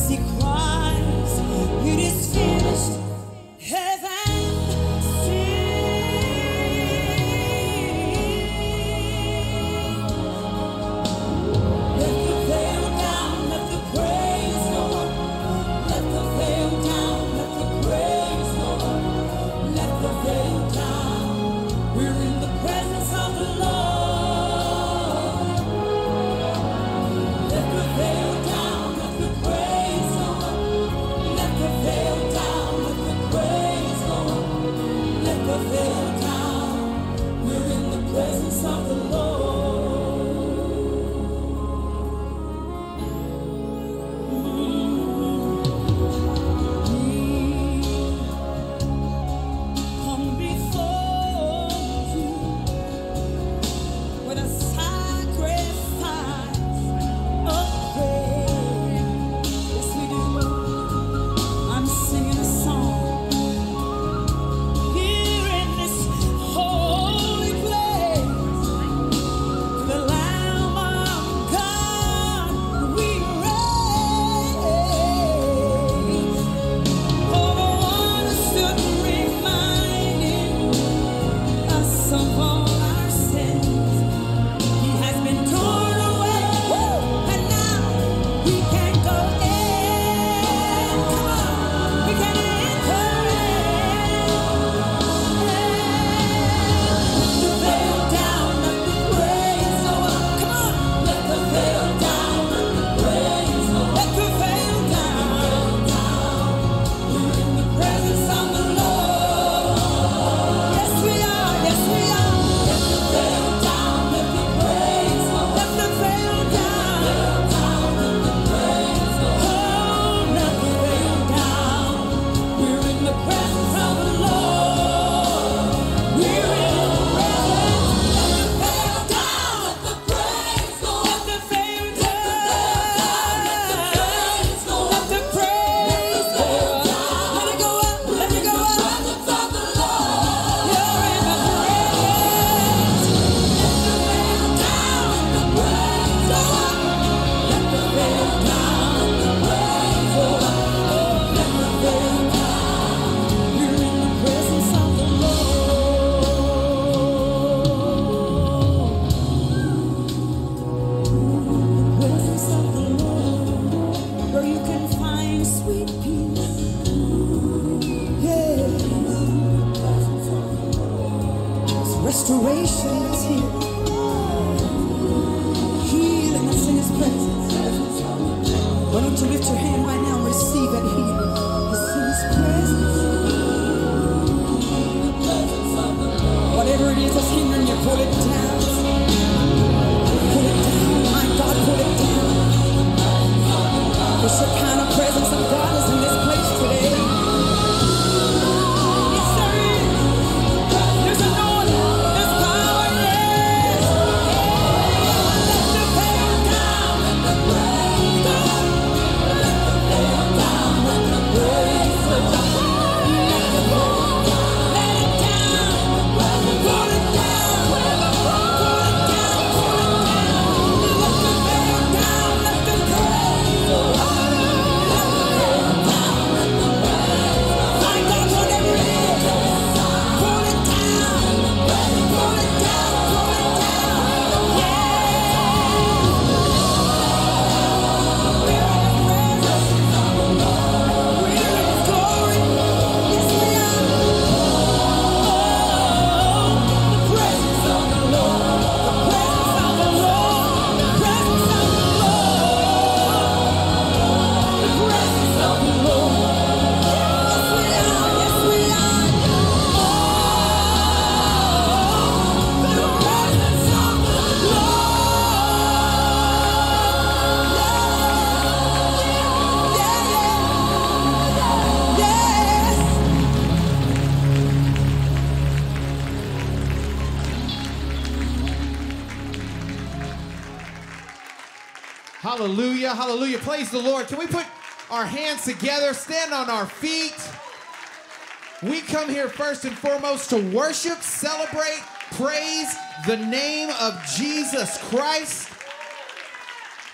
he cries, it is finished. Heaven sings. Let the veil down, let the praise go up. Let the veil down, let the praise go up. Let the veil down. We're in the presence of the Lord. Let the veil down, let the praise go up. Let the veil down, let the praise go up. Let the veil down. We're in the presence of the Lord. Come before you with a sacrifice of praise. Yes, we do. I'm singing a song here in this holy place. The Lamb of God we raise. For the one who stood reminding us of all our sins. He has been torn away, and now we can go in. Come on, we can enter in. Let the veil down, let the praise go up. Come on, let the veil down, let the praise go up. Let the veil down. We're in the presence of the Lord. Yes, we are. Yes, we are. Let the veil down, let the praise go up. Let the veil down. Let the praise go up. Oh, let the veil down. We're in the presence of the Lord. We're in the presence. Let the veil down, let the praise go up. Let the veil down. Let the praise go up. Let the praise go up. Let it go up. Let it go up. Presence of the Lord. You're in the presence. Let the veil down, let the praise go up. Let the veil down, let the praise go up. Let the veil down. You're in the presence of the Lord. Presence of the Lord, where you can find sweet peace. Yeah. Restoration is here. Healing is in His presence. Why don't you lift your hand right now and receive that healing? It's in His presence. Whatever it is that's hindering you, pull it down. Pull it down. My God, pull it down. The Shekinah presence of God is in this place today. Yes, there is. There's anointing. There's power. Yes. Let the veil down. Let the praise go up. Let the veil down. Let the praise go up. Let the veil down. Let it down. Pull it down. Pull it down. Pull it down. Let the veil down. Let the praise go up. Hallelujah, hallelujah. Praise the Lord. Can we put our hands together, stand on our feet? We come here first and foremost to worship, celebrate, praise the name of Jesus Christ.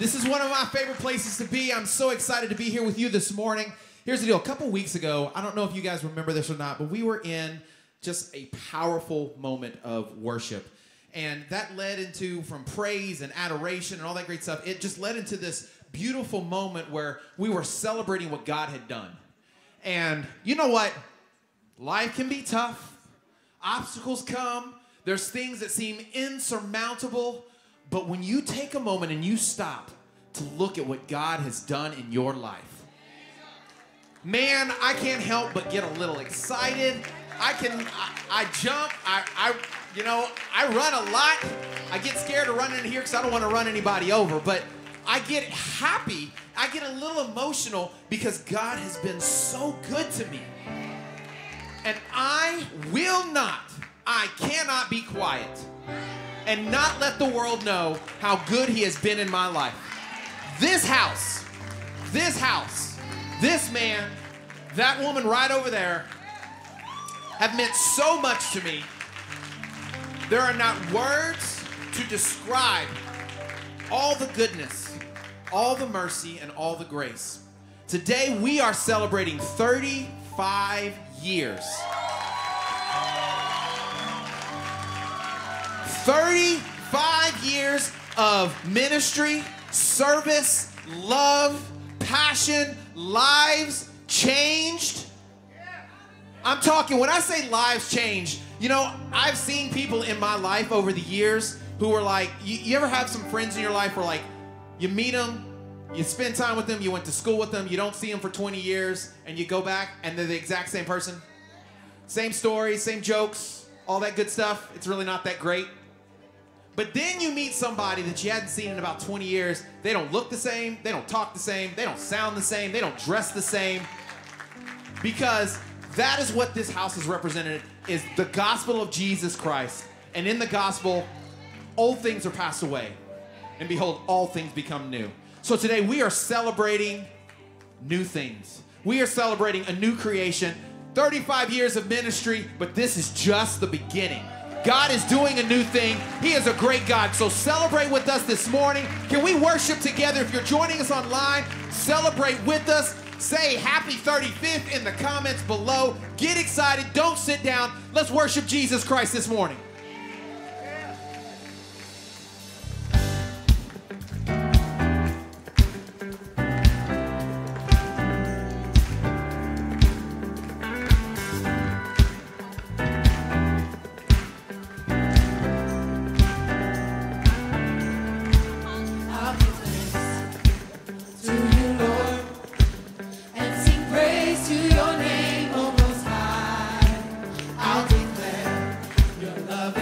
This is one of my favorite places to be. I'm so excited to be here with you this morning. Here's the deal. A couple weeks ago, I don't know if you guys remember this or not, but we were in just a powerful moment of worship. And that led into, from praise and adoration and all that great stuff, it just led into this beautiful moment where we were celebrating what God had done. And you know what? Life can be tough. Obstacles come. There's things that seem insurmountable. But when you take a moment and you stop to look at what God has done in your life, man, I can't help but get a little excited. I jump. I run a lot. I get scared of running in here because I don't want to run anybody over. But I get happy. I get a little emotional because God has been so good to me. And I cannot be quiet and not let the world know how good he has been in my life. This house, this man, that woman right over there have meant so much to me. There are not words to describe all the goodness, all the mercy, and all the grace. Today we are celebrating 35 years. 35 years of ministry, service, love, passion, lives changed. I'm talking, when I say lives changed, you know, I've seen people in my life over the years who were like, you ever have some friends in your life where like, you meet them, you spend time with them, you went to school with them, you don't see them for 20 years, and you go back and they're the exact same person? Same stories, same jokes, all that good stuff. It's really not that great. But then you meet somebody that you hadn't seen in about 20 years. They don't look the same. They don't talk the same. They don't sound the same. They don't dress the same. Because that is what this house is represented, is the gospel of Jesus Christ. And in the gospel, old things are passed away. And behold, all things become new. So today we are celebrating new things. We are celebrating a new creation. 35 years of ministry, but this is just the beginning. God is doing a new thing. He is a great God. So celebrate with us this morning. Can we worship together? If you're joining us online, celebrate with us. Say happy 35th in the comments below. Get excited. Don't sit down. Let's worship Jesus Christ this morning. Your love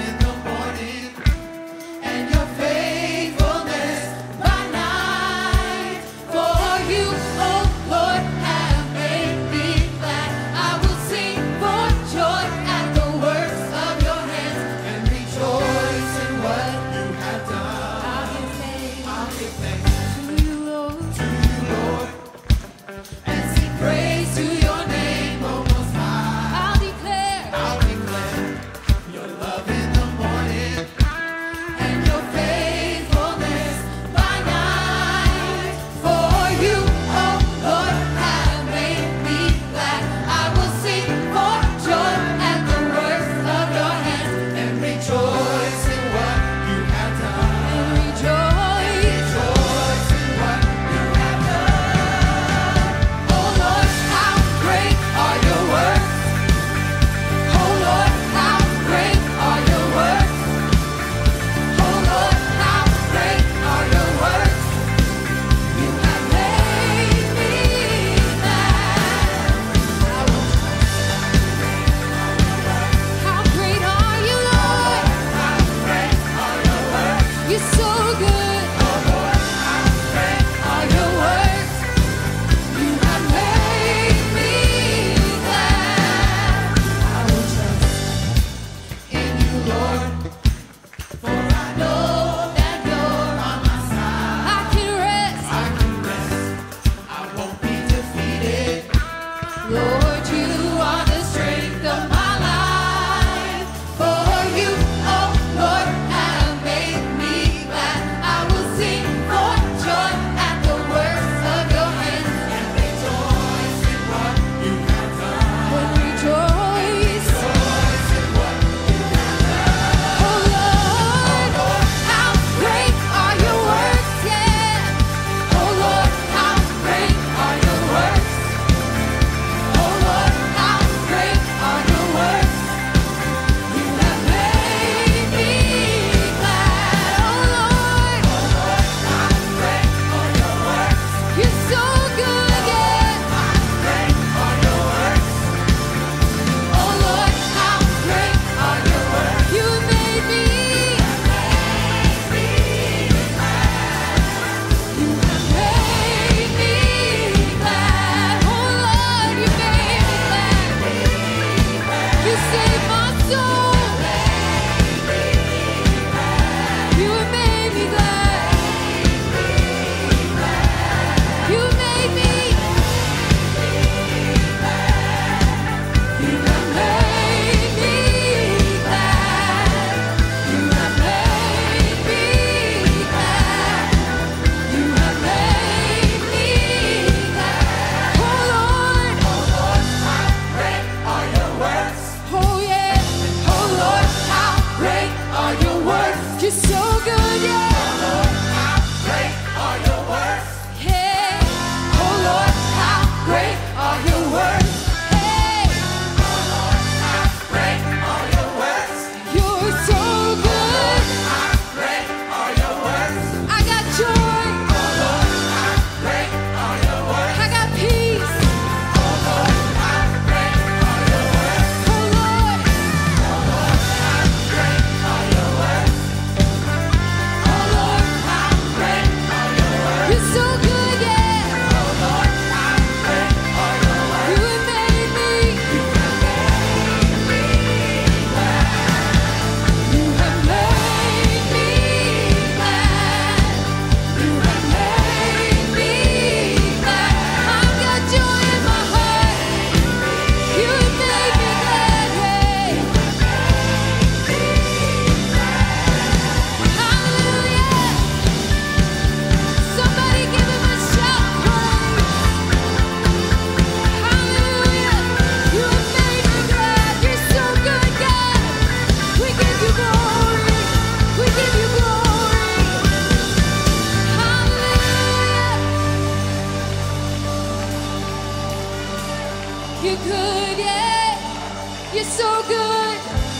You're good, yeah. You're so good.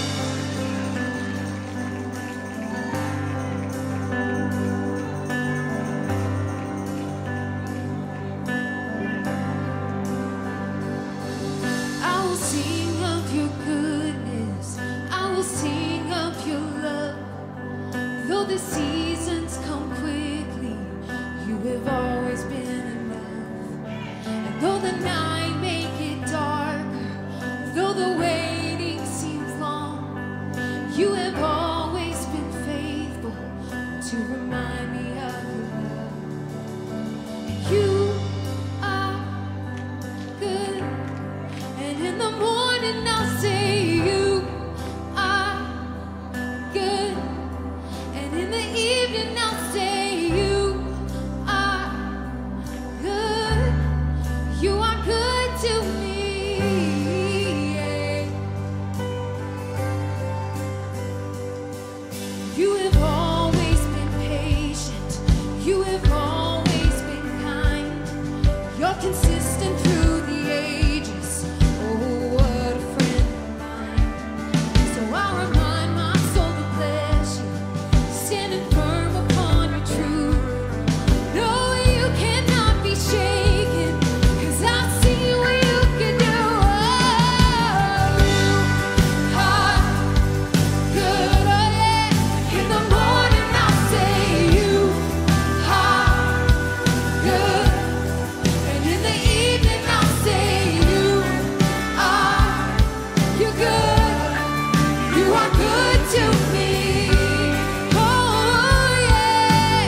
I will sing of your goodness. I will sing of your love. Though the seasons come quickly, you have always been enough. And though the night make it darker, though the waiting seems long, you have always been faithful to remind me of your love. You are good, and in the morning I'll say you are good, and in the evening I'll say you are good. You are good to me. Yeah. You have always been patient. You have always been kind. You're consistent through the ages. Oh, what a friend of mine. So I'll remind my soul to bless you, standing firm upon your truth. No, you cannot be shaken, 'cause I've seen what you can do. Oh, you are good, oh yeah. In the morning I'll say you are good, and in the evening I'll say you are. You're good. You are good to me. Oh yeah.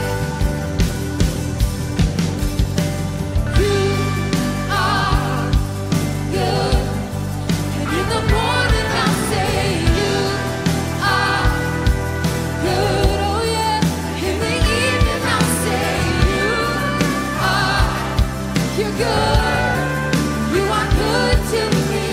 You are good, and in the morning I'll say you are good. Oh yeah. In the evening I'll say you are. You're good. You are good to me.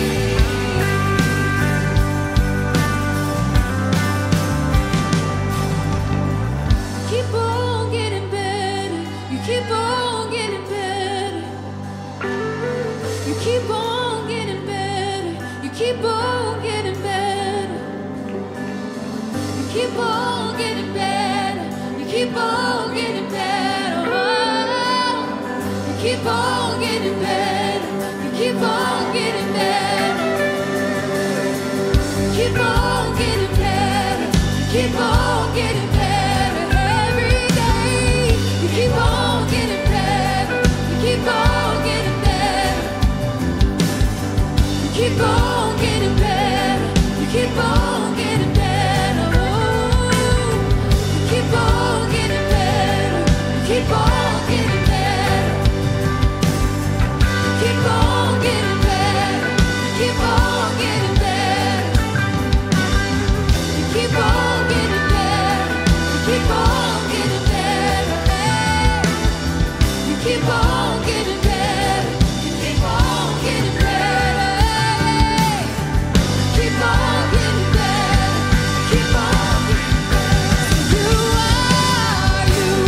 Keep on getting better. You keep on getting better. You keep on getting better. You keep on getting better. You keep on getting better. You keep on getting better. Oh, you keep on getting better. You keep on getting better. You keep on getting better. You keep on getting better every day. You keep on getting better. You keep on getting better. You keep on getting better. You keep on getting better. Oh, you keep on getting better. You keep on getting better. You keep on getting better. You keep on getting better. You keep on getting better. You keep on getting better. Hey. You keep on getting better. You keep on getting better. Hey. Keep on getting better. Keep on getting better. You are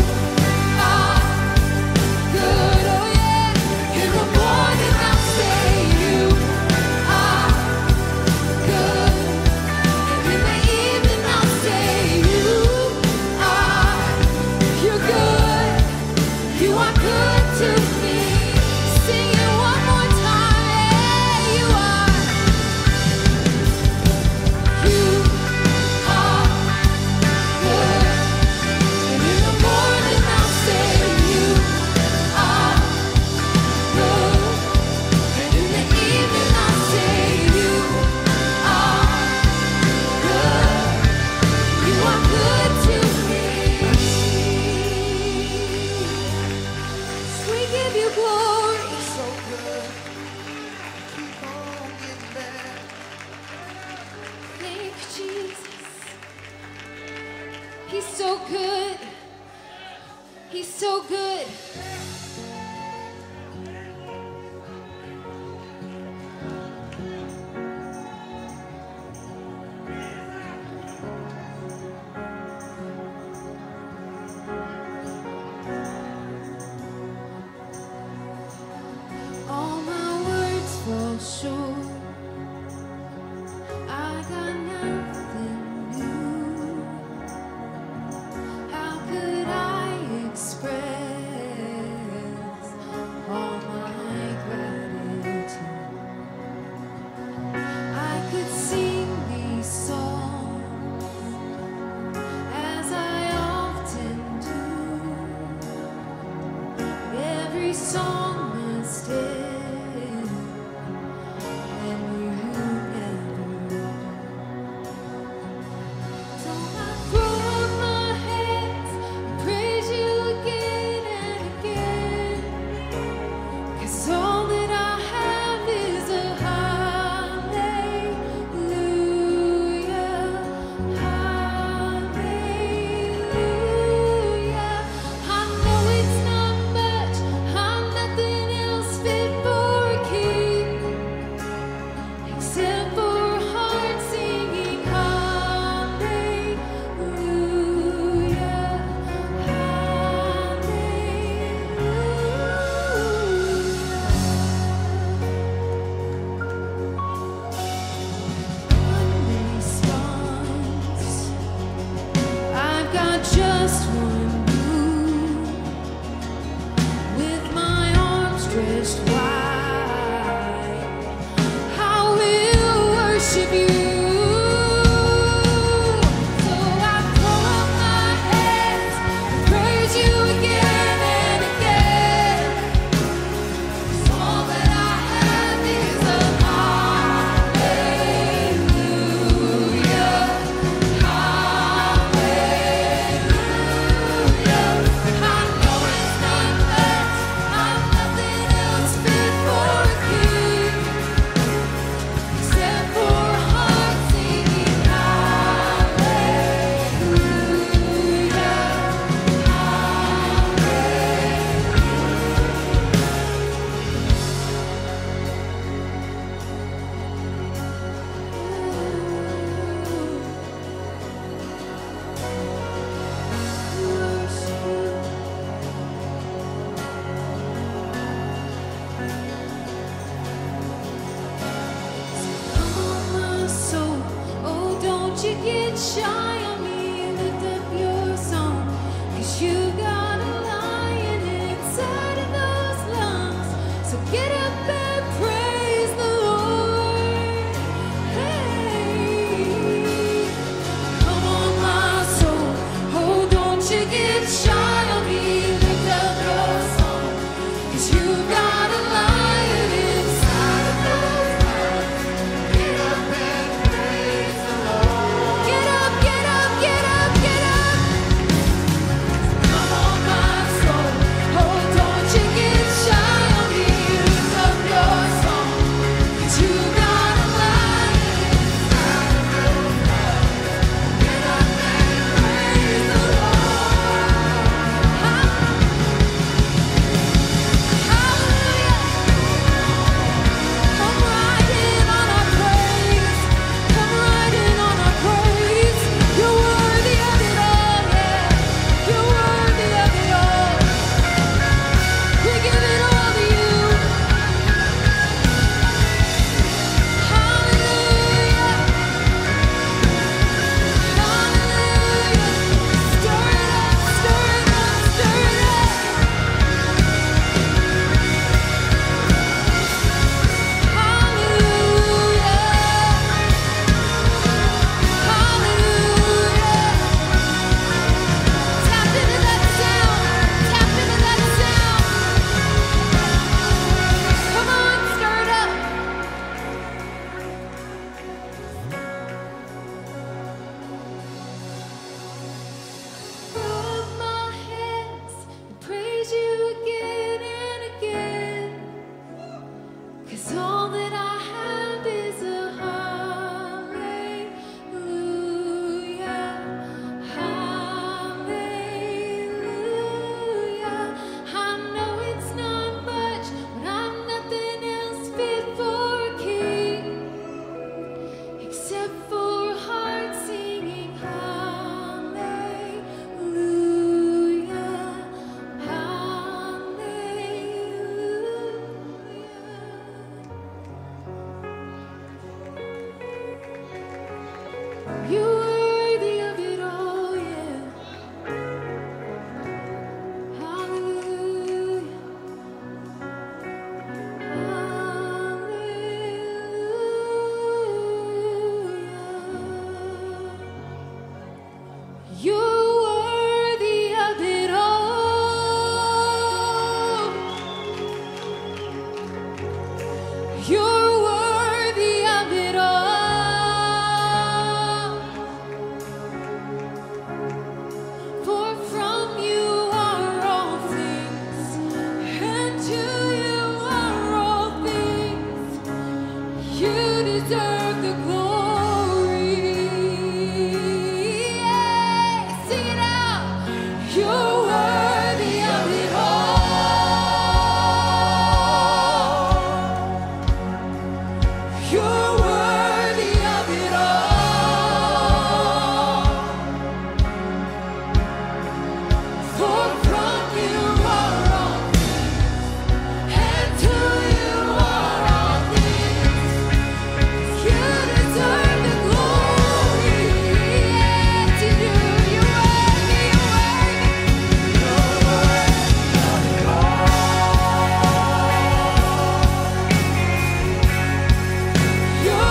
good. Oh yeah. In the morning I'll say you are good, and in the evening I'll say you are. You're good. You are good to me. Sing it one more time. Hey, you are. You are good, and in the morning I'll say you are good, and in the evening I'll say you are good. You are good to me. We give you glory. So good. Keep on getting better. Thank you, Jesus. He's so good. He's so good. All my words fall short. shy on me, lift up your song, 'cause you got a lion inside of those lungs. So get up and praise the Lord. Hey, come on, my soul. Oh, don't you get shy on me, lift up your song, 'cause you got a lion inside of those lungs. Get up and praise the Lord. Get up, get up, get up, get up. Come on, my soul. Oh, don't you get shy on me, lift up your song, 'cause you got a lion inside of those lungs. Get up and praise the Lord. Hallelujah. Come right in on our praise. Come right in on our praise. You're worthy of it all, yeah. You're worthy of it all. We give it all to you. Hallelujah. Hallelujah. Stir it up, stir it up, stir it up. Hallelujah. Hallelujah. Tap into that sound. Tap into that sound. Come on, stir it up. Throw up my hands and praise you again and again. 'Cause all that I have is a hallelujah, hallelujah. I know it's not much, but I'm nothing else fit for a king, except for a heart singing hallelujah, hallelujah. You're worthy of it all, yeah. Hallelujah. Hallelujah. You're worthy of it all. You're worthy of it all. For from you are all things, and to you are all things. You deserve the glory. Yeah, sing it out. You're worthy of it all. You're worthy of it all. For from you are all things, and to you are all things. You deserve the glory. Yes, you do. You're worthy, you're worthy. You're worthy of it all. You're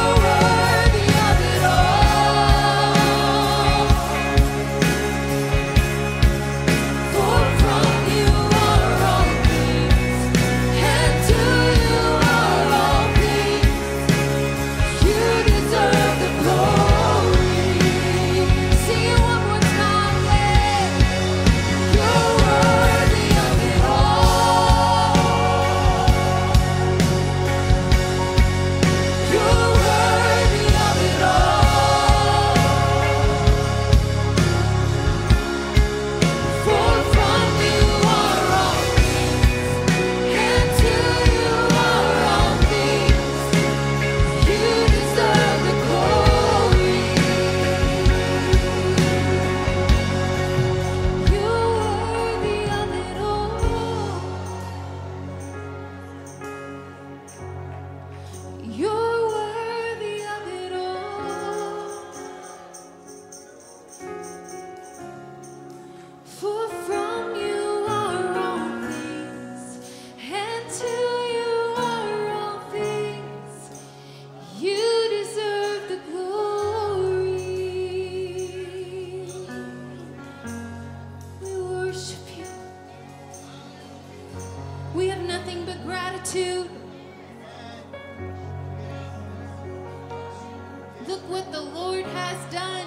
what the Lord has done.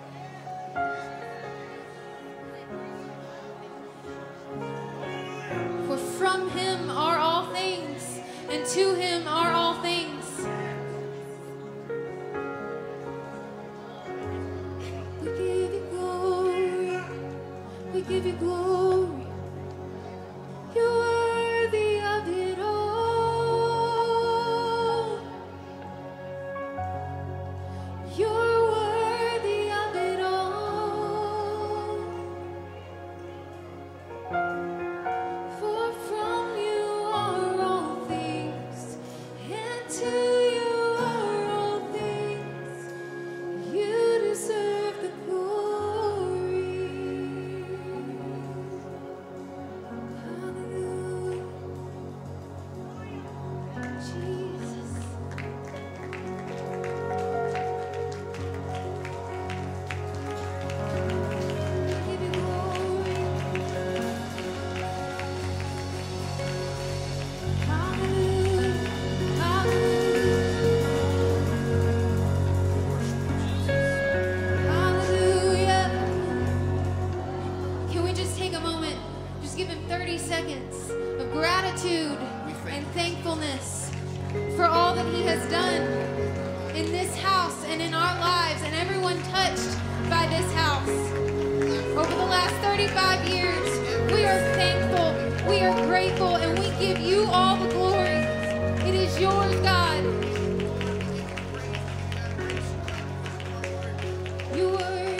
For from him are all things, and to him are all things. We give you glory. We give you glory. You're worthy of it all. You're worthy of it all. For from you are all things, and to you are all things. You deserve the glory. Hallelujah. Jesus. Give you glory. Hallelujah. Hallelujah. Can we just take a moment, just give him 30 seconds of gratitude and thankfulness for all that he has done in this house and in our lives and everyone touched by this house. Over the last 35 years, we are thankful, we are grateful, and we give you all the glory. It is yours, God. You word.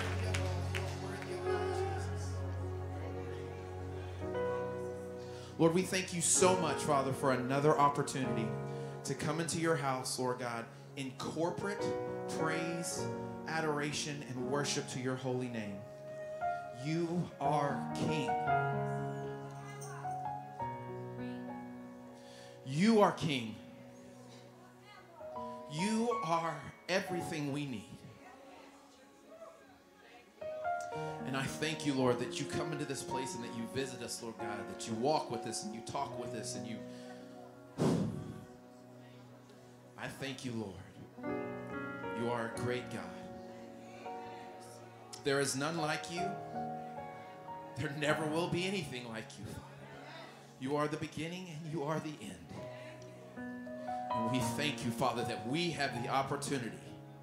Lord, we thank you so much, Father, for another opportunity to come into your house, Lord God, in corporate praise, adoration, and worship to your holy name. You are King. You are King. You are everything we need. And I thank you, Lord, that you come into this place and that you visit us, Lord God, that you walk with us and you talk with us and you... I thank you, Lord. You are a great God. There is none like you. There never will be anything like you, Father. You are the beginning and you are the end. And we thank you, Father, that we have the opportunity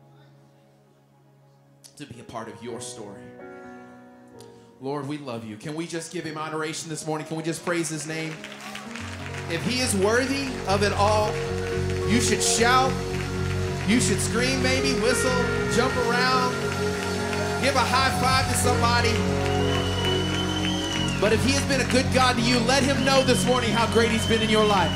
to be a part of your story. Lord, we love you. Can we just give him adoration this morning? Can we just praise his name? If he is worthy of it all, you should shout, you should scream, maybe whistle, jump around, give a high five to somebody. But if he has been a good God to you, let him know this morning how great he's been in your life.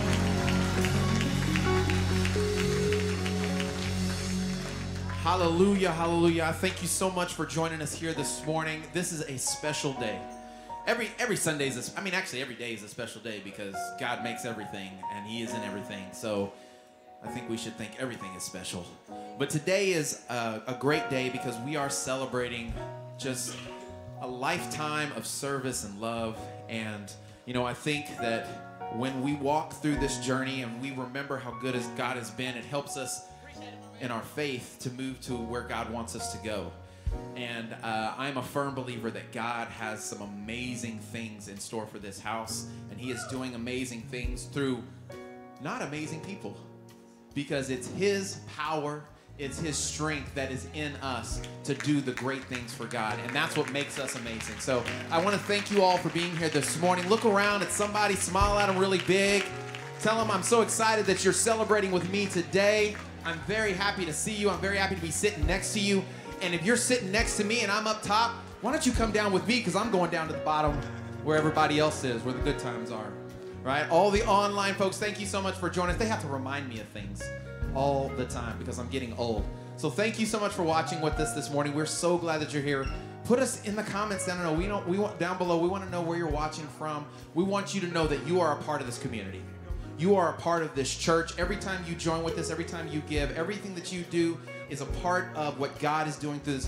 Hallelujah, hallelujah. I thank you so much for joining us here this morning. This is a special day. Every Sunday is, actually every day is a special day because God makes everything and he is in everything. So I think we should think everything is special. But today is a great day because we are celebrating just a lifetime of service and love. And, you know, I think that when we walk through this journey and we remember how good God has been, it helps us in our faith to move to where God wants us to go. And I'm a firm believer that God has some amazing things in store for this house, and he is doing amazing things through not amazing people, because it's his power, it's his strength that is in us to do the great things for God, and that's what makes us amazing. So I want to thank you all for being here this morning. Look around at somebody, smile at them really big, tell them I'm so excited that you're celebrating with me today. I'm very happy to see you. I'm very happy to be sitting next to you. And if you're sitting next to me and I'm up top, why don't you come down with me, because I'm going down to the bottom where everybody else is, where the good times are, right? All the online folks, thank you so much for joining us. They have to remind me of things all the time because I'm getting old. So thank you so much for watching with us this morning. We're so glad that you're here. Put us in the comments down below. We want down below. We want to know where you're watching from. We want you to know that you are a part of this community. You are a part of this church. Every time you join with us, every time you give, everything that you do is a part of what God is doing through this